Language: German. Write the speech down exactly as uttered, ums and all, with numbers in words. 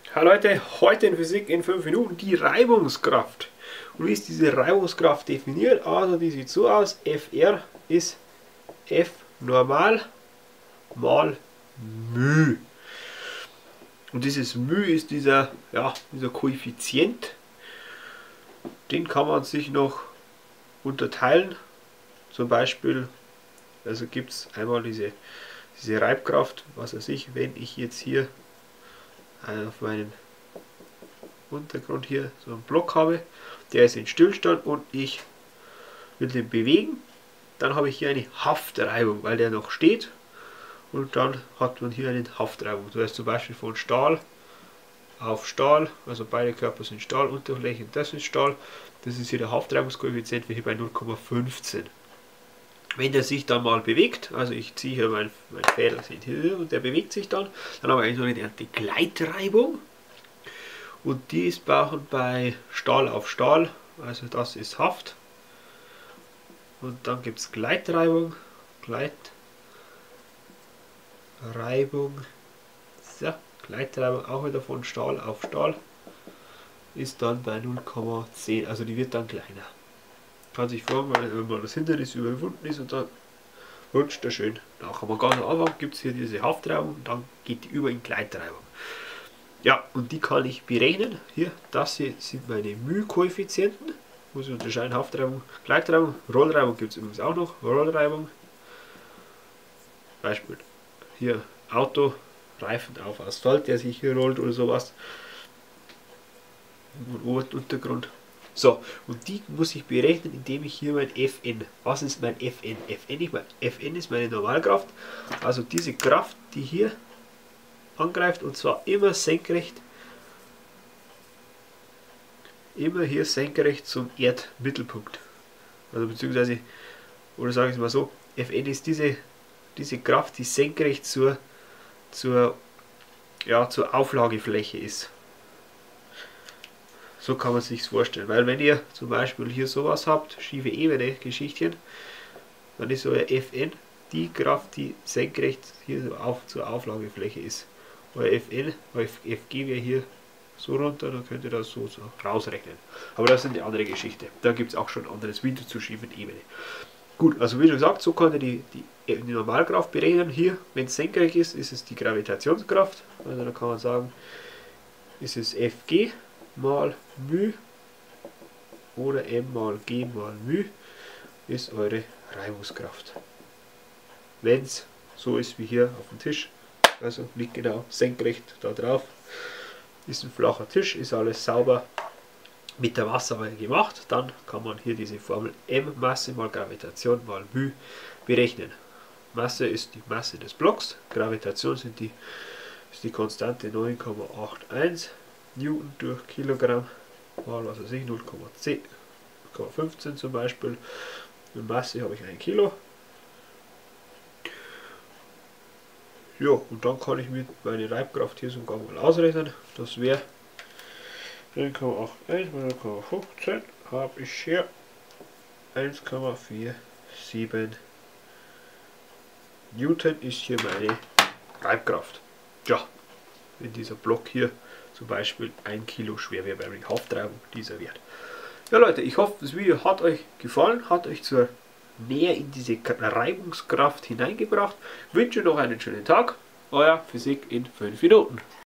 Hallo Leute, heute in Physik in fünf Minuten die Reibungskraft. Und wie ist diese Reibungskraft definiert? Also die sieht so aus, Fr ist F normal mal μ. Und dieses μ ist dieser, ja, dieser Koeffizient. Den kann man sich noch unterteilen. Zum Beispiel, also gibt es einmal diese, diese Reibkraft, was weiß ich, wenn ich jetzt hier auf meinem Untergrund hier so einen Block habe, der ist in Stillstand und ich will den bewegen, dann habe ich hier eine Haftreibung, weil der noch steht, und dann hat man hier eine Haftreibung. Das heißt zum Beispiel von Stahl auf Stahl, also beide Körper sind Stahl, Unterfläche und das ist Stahl, das ist hier der Haftreibungskoeffizient, hier bei null Komma fünfzehn. Wenn der sich dann mal bewegt, also ich ziehe hier mein, mein Fädel hier und der bewegt sich dann, dann habe ich eine sogenannte Gleitreibung. Und die ist brauchen bei Stahl auf Stahl, also das ist Haft. Und dann gibt es Gleitreibung, Gleitreibung, so, Gleitreibung auch wieder von Stahl auf Stahl, ist dann bei null Komma zehn, also die wird dann kleiner. Kann sich vorstellen, wenn man das Hindernis überwunden ist und dann rutscht er schön nach. Aber ganz am Anfang gibt es hier diese Haftreibung und dann geht die über in Gleitreibung. Ja, und die kann ich berechnen. Hier, das hier sind meine μ-Koeffizienten. Muss ich unterscheiden, Haftreibung, Gleitreibung. Rollreibung gibt es übrigens auch noch. Rollreibung. Beispiel hier Auto, Reifen auf Asphalt, der sich hier rollt oder sowas. Untergrund. So, und die muss ich berechnen, indem ich hier mein Fn. Was ist mein Fn? Fn, ich mein, Fn ist meine Normalkraft. Also diese Kraft, die hier angreift, und zwar immer senkrecht, immer hier senkrecht zum Erdmittelpunkt. Also beziehungsweise, oder sage ich es mal so, Fn ist diese, diese Kraft, die senkrecht zur, zur, ja, zur Auflagefläche ist. So kann man sich vorstellen, weil wenn ihr zum Beispiel hier sowas habt, schiefe Ebene, Geschichtchen, dann ist euer Fn die Kraft, die senkrecht hier so auf, zur Auflagefläche ist. Euer Fn, euer Fg wäre hier so runter, dann könnt ihr das so, so rausrechnen. Aber das ist eine andere Geschichte. Da gibt es auch schon anderes Video zur schiefen Ebene. Gut, also wie schon gesagt, so könnt ihr die, die, die Normalkraft berechnen. Hier, wenn es senkrecht ist, ist es die Gravitationskraft. Also da kann man sagen, ist es Fg mal μ oder m mal g mal μ ist eure Reibungskraft. Wenn es so ist wie hier auf dem Tisch, also liegt genau senkrecht da drauf, ist ein flacher Tisch, ist alles sauber mit der Wasserwaage gemacht, dann kann man hier diese Formel m Masse mal Gravitation mal μ berechnen. Masse ist die Masse des Blocks, Gravitation sind die, ist die Konstante neun Komma einundachtzig Newton durch Kilogramm mal, was weiß ich, null Komma fünfzehn zum Beispiel. Und Masse habe ich ein Kilo. Ja, und dann kann ich mit meine Reibkraft hier sogar mal ausrechnen. Das wäre neun Komma einundachtzig mal null Komma fünfzehn, habe ich hier eins Komma siebenundvierzig Newton ist hier meine Reibkraft. Ja, wenn dieser Block hier zum Beispiel ein Kilo schwer wäre bei der Haftreibung, dieser Wert. Ja Leute, ich hoffe, das Video hat euch gefallen, hat euch zur näher in diese Reibungskraft hineingebracht. Ich wünsche noch einen schönen Tag. Euer Physik in fünf Minuten.